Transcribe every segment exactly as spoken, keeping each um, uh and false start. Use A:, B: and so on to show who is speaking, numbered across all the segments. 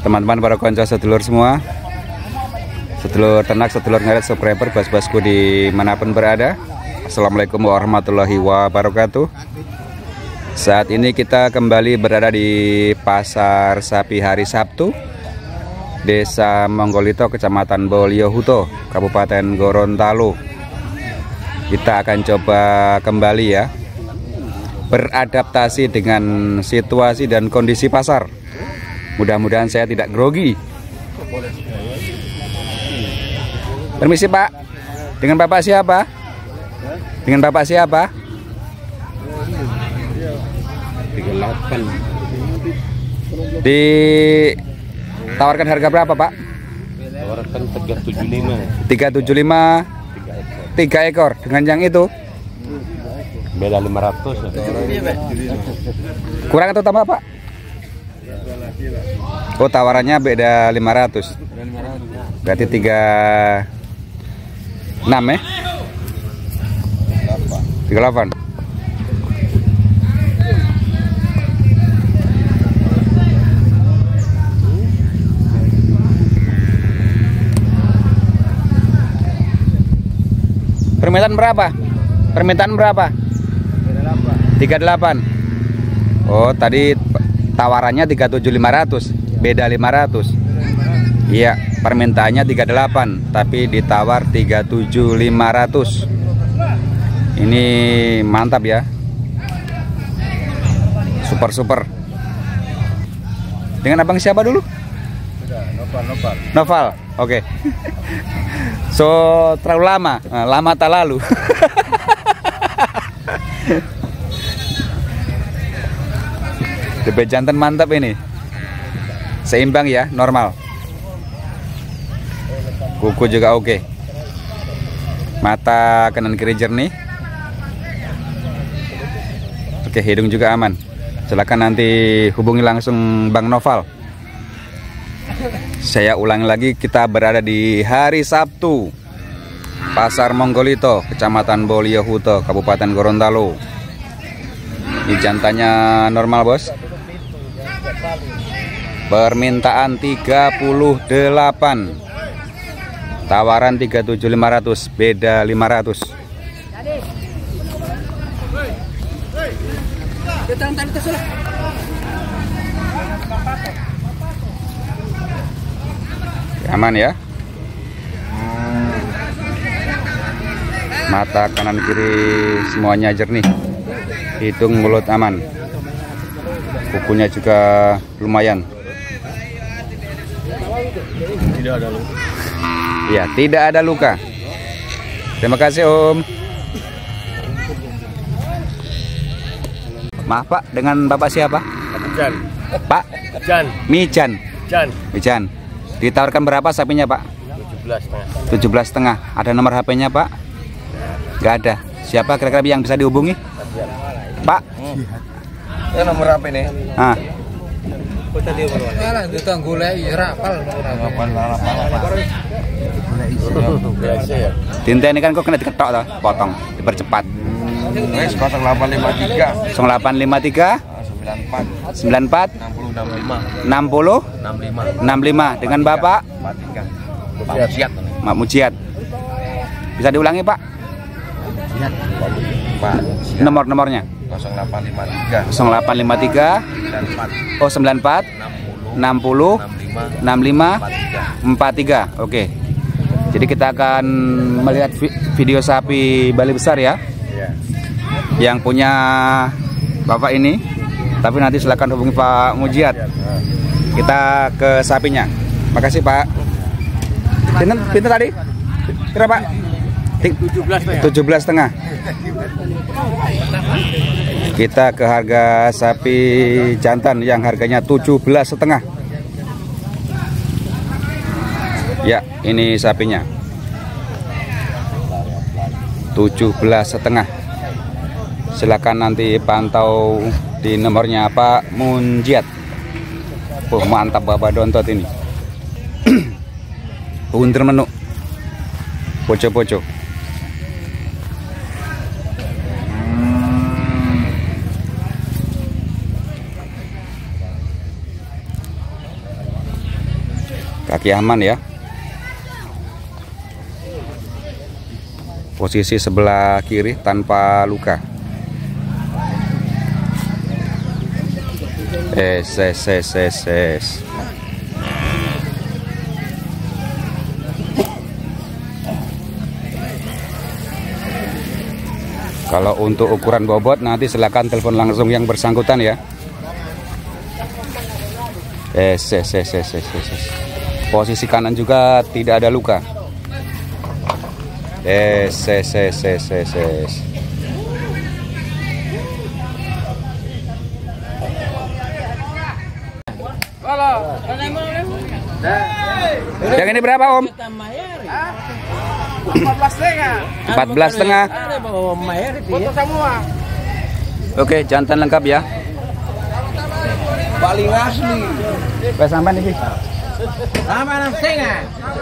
A: teman-teman para konco sedulur semua, sedulur ternak, sedulur ngaret, subscriber, bos-bosku dimanapun berada. Assalamualaikum warahmatullahi wabarakatuh. Saat ini kita kembali berada di Pasar Sapi hari Sabtu, Desa Monggolito, Kecamatan Boliohuto, Kabupaten Gorontalo. Kita akan coba kembali ya, beradaptasi dengan situasi dan kondisi pasar. Mudah-mudahan saya tidak grogi. Permisi Pak, dengan Bapak siapa? Dengan Bapak siapa? tiga puluh delapan. Ditawarkan harga berapa Pak?
B: Tawarkan tiga ratus tujuh puluh lima.
A: tiga ratus tujuh puluh lima. tiga ekor. Dengan yang itu?
B: Beda lima ratus.
A: Kurang atau tambah Pak? Oh, tawarannya beda lima ratus. Berarti tiga puluh enam ya? tiga puluh delapan. Permintaan berapa? Permintaan berapa? tiga puluh delapan. Oh, tadi tawarannya tiga puluh tujuh lima ratus, beda lima ratus. Iya, permintaannya tiga puluh delapan, tapi ditawar tiga puluh tujuh lima ratus. Ini mantap ya. Super super. Dengan abang siapa dulu?
B: Noval, Noval.
A: Noval. Oke. Okay. So, terlalu lama, nah, lama tak lalu. D B jantan mantap ini. Seimbang ya, normal. Kuku juga oke. Mata kanan kiri jernih. Oke, hidung juga aman. Silakan nanti hubungi langsung Bang Noval. Saya ulangi lagi, kita berada di hari Sabtu, Pasar Monggolito, Kecamatan Boliohuto, Kabupaten Gorontalo. Ini jantannya normal bos. Permintaan tiga puluh delapan, tawaran tiga puluh tujuh lima ratus, beda lima ratus. Aman ya. Mata kanan kiri semuanya jernih. Hidung mulut aman. Kukunya juga lumayan.
B: Tidak ada luka.
A: Ya, tidak ada luka. Terima kasih Om. Maaf Pak, dengan Bapak siapa?
B: Jan.
A: Pak?
B: Jan.
A: Mijan.
B: Jan.
A: Mijan. Ditawarkan berapa sapinya Pak?
B: tujuh belas setengah.
A: tujuh belas setengah. Ada nomor H P-nya Pak? Nggak ada. Siapa kira-kira yang bisa dihubungi? Pak?
B: Ya nomor H P nih.
A: Ah. Tinta ini kan kok kena diketok toh, potong, dipercepat.
B: Wes nol delapan lima tiga.
A: nol delapan lima tiga
B: sembilan empat.
A: sembilan empat
B: enam puluh
A: enam
B: enam lima.
A: puluh enam puluh lima dengan Bapak
B: Pak Mujiat.
A: Mak Mujiat. Bisa diulangi Pak?
B: Pak.
A: Nomor-nomornya?
B: nol delapan lima tiga.
A: nol delapan lima tiga. Oh, sembilan empat enam puluh enam puluh lima empat tiga. Oke. Jadi kita akan melihat video sapi Bali besar ya.
B: Iya.
A: Yang punya Bapak ini. Tapi nanti silakan hubungi Pak Mujiat. Kita ke sapinya. Makasih Pak. Pinter, pinter tadi? Berapa Pak? tujuh belas setengah. Kita ke harga sapi jantan yang harganya tujuh belas setengah. Ya, ini sapinya tujuh belas setengah. Silakan nanti pantau di nomornya Pak Mujiat. Oh, mantap Bapak Dontot ini. Punter menu. Poco-poco. Oke, aman ya. Posisi sebelah kiri tanpa luka. Es, es, es, es, es. Kalau untuk ukuran bobot nanti silakan telepon langsung yang bersangkutan ya. Es, es, es, es, es, es. Posisi kanan juga tidak ada luka. Es, es, es, es, es, es. Yang ini berapa Om? empat belas setengah. Oke, jantan lengkap ya.
B: Paling asli.
A: Pas sampai nih.
C: Sama enam setengah.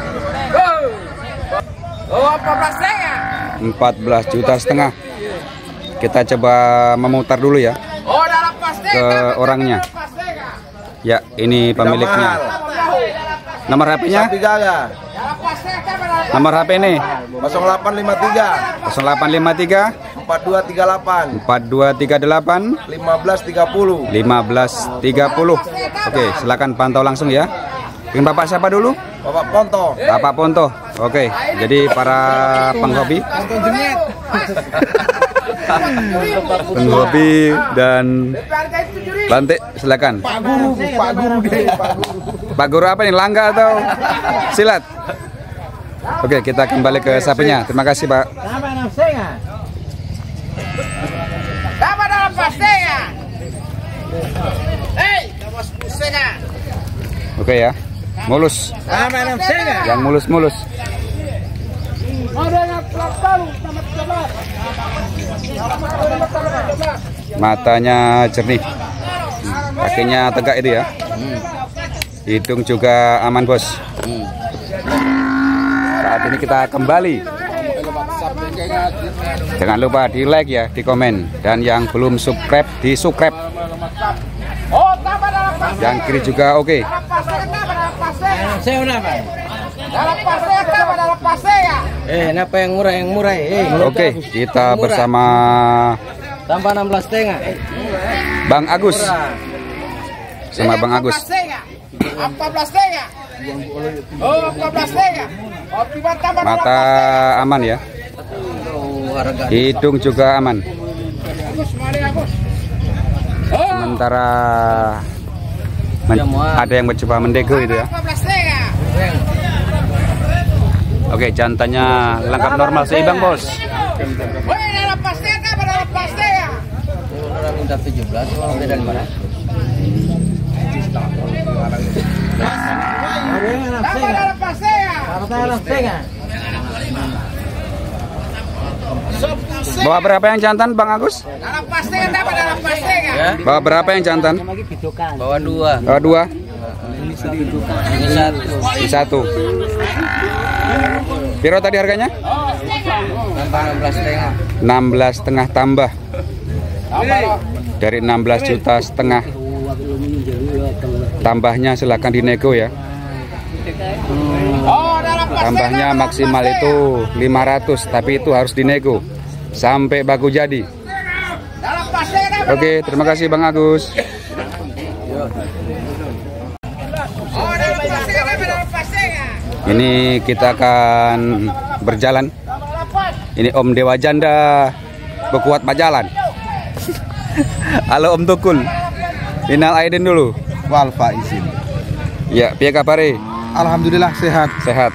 C: Oh, empat belas setengah.
A: empat belas juta setengah. Kita coba memutar dulu ya.
C: Oh, dalam pasti
A: ke orangnya. Ya, ini pemiliknya. Nomor H P-nya? Nomor H P ini
B: nol delapan lima tiga
A: nol delapan lima tiga
B: empat dua tiga delapan
A: empat dua tiga delapan
B: lima belas tiga puluh
A: lima belas tiga puluh. Oke, silakan pantau langsung ya. Ingin Bapak siapa dulu?
B: Bapak Ponto.
A: Bapak Ponto. Oke, jadi para penghobi penghobi dan lantik silakan.
B: Pak Guru, Pak Guru deh, Pak Guru.
A: Pak Guru apa nih? Langga atau silat? Oke, kita kembali ke sapinya. Terima kasih, Pak.
C: Sama enam setengah. Sama dalam setengah. Hei, dalam setengah.
A: Oke ya, mulus.
C: Sama enam setengah.
A: Yang mulus-mulus. Matanya jernih, kakinya tegak itu ya. Hidung juga aman bos. Saat ini kita kembali. Jangan lupa di like ya, di komen, dan yang belum subscribe di subscribe. Yang kiri juga oke.
C: Saya berapa? Dalam pasnya apa dalam pasnya? Eh, kenapa yang murah yang murah? Eh,
A: oke, kita bersama
C: tambah enam belas setengah.
A: Bang Agus. Sama Bang Agus.
C: empat belas setengah. Oh, empat belas setengah.
A: Mata aman ya. Hidung juga aman. Sementara ada yang mencoba mendego itu ya. Oke, jantannya lengkap normal seimbang bos.
C: Minta tujuh belas, beda mana?
A: Bawa berapa yang jantan Bang Agus? Bawa berapa yang jantan?
C: Bawa dua.
A: Bawa dua.
C: Ini satu.
A: Ini satu. Piro tadi harganya?
C: Tambah enam belas setengah.
A: enam belas setengah tambah. Dari enam belas juta setengah. Tambahnya silakan dinego ya. Tambahnya maksimal itu lima ratus, tapi itu harus dinego sampai baku jadi. Oke, terima kasih Bang Agus. Ini kita akan berjalan. Ini Om Dewa Janda Bekuat Pajalan. Halo Om Tukul. Minal aidin dulu.
B: Wal faizin.
A: Ya, piye kabare?
B: Alhamdulillah sehat.
A: Sehat.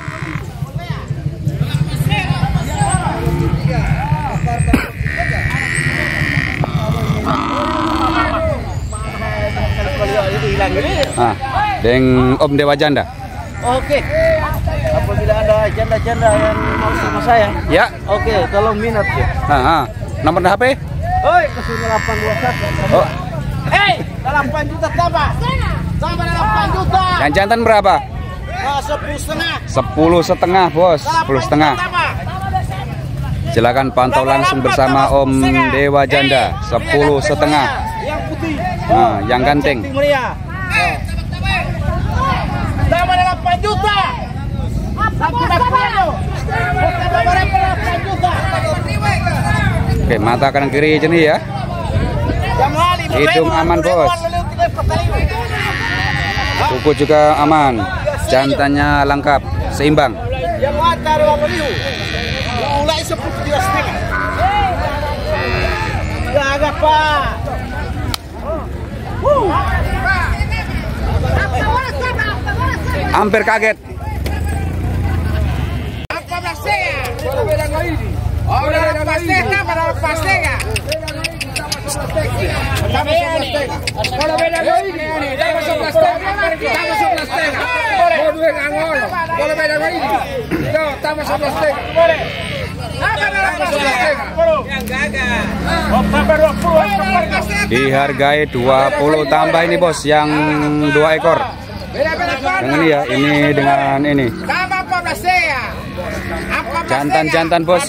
A: Ah, deng Om Dewa Janda.
C: Oke. Apabila ada janda-janda yang mau sama saya,
A: Ya.
C: oke, tolong minat ya.
A: Ah, ah. Nomor H P?
C: Oi, ke sini delapan dua satu.
A: Oh,
C: Hei, delapan juta tambah. Tambah delapan juta.
A: yang jantan berapa?
C: Oh, sepuluh setengah.
A: Sepuluh setengah bos. Sepuluh setengah. Silakan pantau langsung bersama Om Dewa Janda. Sepuluh setengah.
C: Yang putih.
A: Nah, yang ganteng.
C: Mulia. Tambah delapan delapan juta. Satu bakso. delapan juta.
A: Oke, mata kanan kiri jernih ya. Hidung aman bos. Kuku juga aman. Jantannya lengkap, seimbang. Hampir kaget. Dihargai dua puluh tambah ini bos, yang dua ekor. Dengan ini ya, ini dengan ini. Jantan-jantan bos.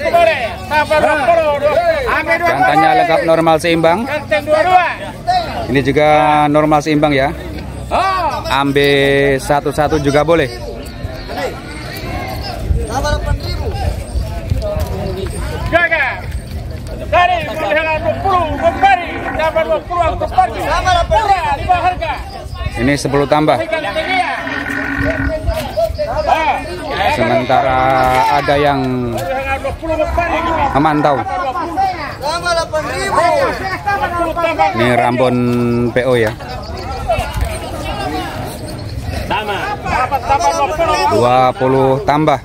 A: Jantannya lengkap normal seimbang. Ini juga normal seimbang ya. Ambil satu-satu juga boleh. Ini sepuluh tambah. Sementara ada yang memantau. Ini Rambon P O ya. dua puluh tambah.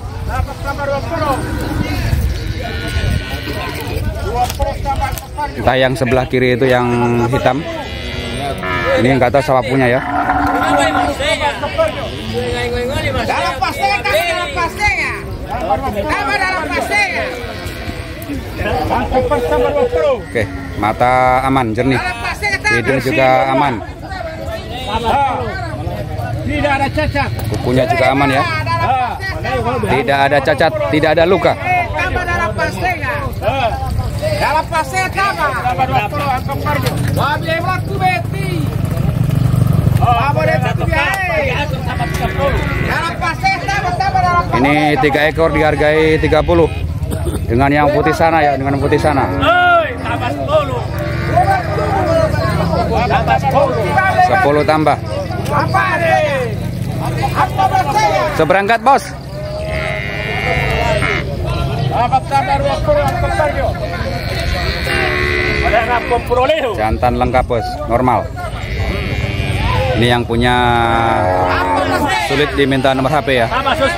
A: Entah yang sebelah kiri itu yang hitam. Ini yang kata siapa punya ya. Oke, mata aman, jernih. Hidung juga aman.
C: Tidak ada cacat.
A: Kukunya juga aman ya. Tidak ada cacat, tidak ada luka. Ini tiga ekor dihargai tiga puluh. Dengan yang putih sana ya, dengan putih sana. sepuluh tambah. Seberangkat bos. Jantan lengkap bos, normal. Ini yang punya sulit diminta nomor H P ya.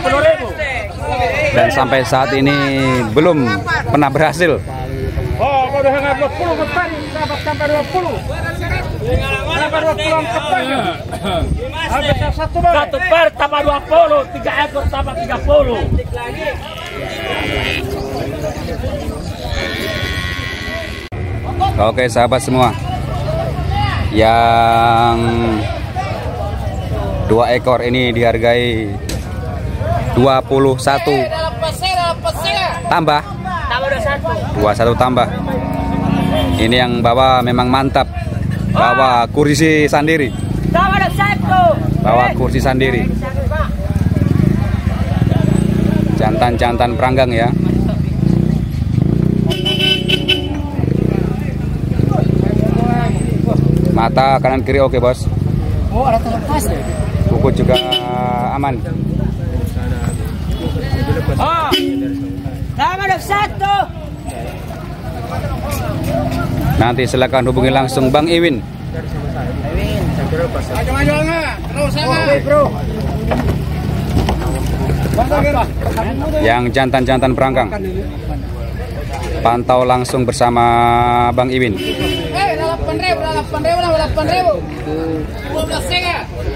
A: Dan sampai saat ini belum pernah berhasil.
C: Satu per tambah dua puluh, tiga ekor tambah tiga puluh.
A: Oke sahabat semua, yang dua ekor ini dihargai dua puluh satu tambah, dua puluh satu tambah. Ini yang bawa memang mantap, bawa kursi sendiri, bawa kursi sendiri. Jantan-jantan peranggang ya. Mata kanan kiri oke bos.
C: Oh, ada terlepas.
A: Kuku juga aman.
C: Oh, sama ada satu.
A: Nanti silakan hubungi langsung Bang Iwin.
C: Maju-maju enggak? Terus enggak? Bro.
A: Yang jantan-jantan perangkang. Pantau langsung bersama Bang Iwin.
C: Eh, delapan ribu, delapan ribu, delapan ribu. dua belas ya.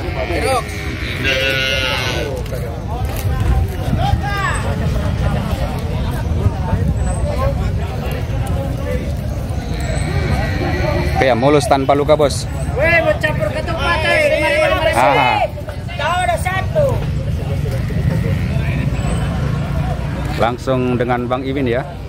A: Oke ya, mulus tanpa luka bos.
C: Weh, mau campur ketupat eh. lima ribu, lima ribu.
A: Ah.
C: Tahu ada satu.
A: Langsung dengan Bang Iwin ya.